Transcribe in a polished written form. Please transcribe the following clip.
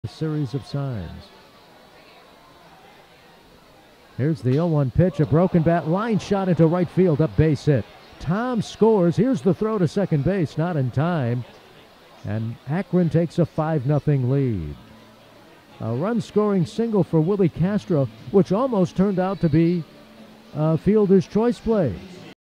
A series of signs. Here's the 0-1 pitch, a broken bat, line shot into right field, up base hit. Tom scores. Here's the throw to second base, not in time. And Akron takes a 5-0 lead. A run-scoring single for Willi Castro, which almost turned out to be a fielder's choice play.